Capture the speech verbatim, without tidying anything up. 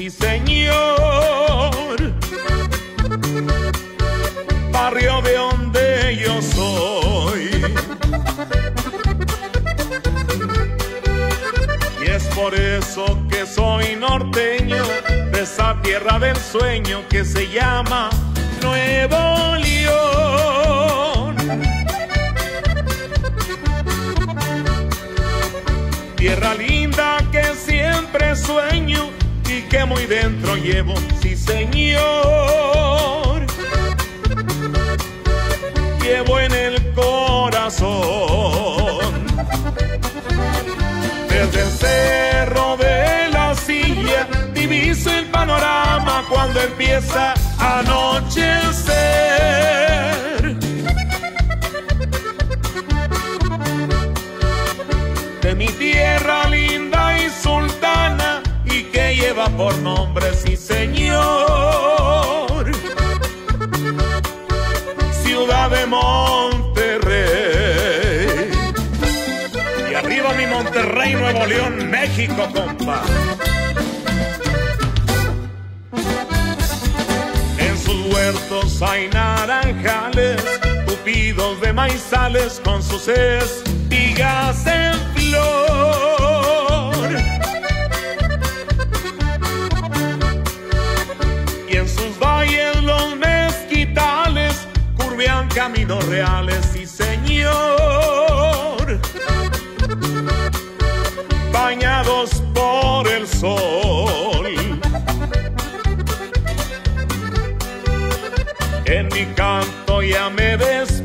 sí señor. Barrio de donde yo soy. Y es por eso que soy norteño, de esa tierra del sueño que se llama Nuevo León. Tierra linda que siempre sueño y que muy dentro llevo, sí señor. Llevo en el corazón. Desde el cerro de la Silla diviso el panorama cuando empieza a anochecer. De mi tierra linda y sultana y que lleva por nombre, sí señor, ciudad de Monterrey. Y arriba mi Monterrey, Nuevo León, México, compa. En sus huertos hay naranjales, tupidos de maizales con sus espigas en flor. Y en sus valles los mezquitales curvean caminos reales, sí señor, bañados por el sol. En mi canto ya me des